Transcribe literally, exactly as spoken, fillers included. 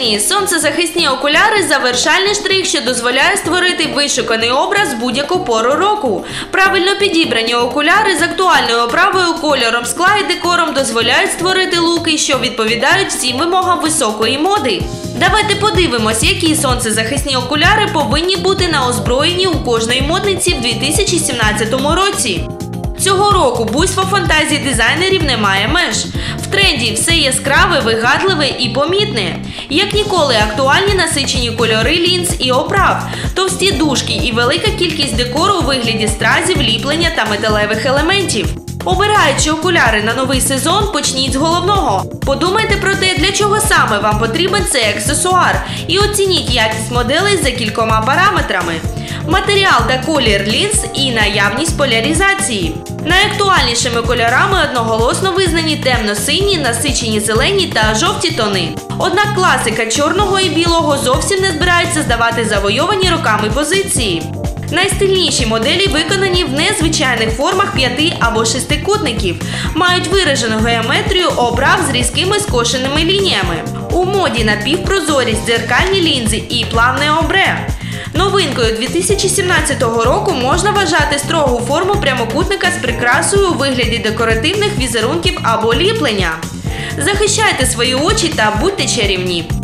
Ні, сонцезахисні окуляри – завершальний штрих, що дозволяє створити вишуканий образ будь-яку пору року. Правильно підібрані окуляри з актуальною оправою, кольором скла і декором дозволяють створити луки, що відповідають всім вимогам високої моди. Давайте подивимось, які сонцезахисні окуляри повинні бути на озброєнні у кожної модниці в дві тисячі сімнадцятому році. Цього року буйство фантазії дизайнерів не має меж. В тренді все яскраве, вигадливе і помітне. Як ніколи актуальні насичені кольори лінз і оправ, товсті дужки і велика кількість декору у вигляді стразів, ліплення та металевих елементів. Обираючи окуляри на новий сезон, почніть з головного. Подумайте про те, для чого саме вам потрібен цей аксесуар, і оцініть якість моделей за кількома параметрами. Матеріал та колір лінз і наявність поляризації. Найактуальнішими кольорами одноголосно визнані темно-сині, насичені зелені та жовті тони. Однак класика чорного і білого зовсім не збирається здавати завойовані роками позиції. Найстильніші моделі виконані в незвичайних формах п'яти або шестикутників, мають виражену геометрію оправ з різкими скошеними лініями. У моді напівпрозорість, дзеркальні лінзи і плавне обре. Новинкою дві тисячі сімнадцятого року можна вважати строгу форму прямокутника з прикрасою у вигляді декоративних візерунків або ліплення. Захищайте свої очі та будьте чарівні!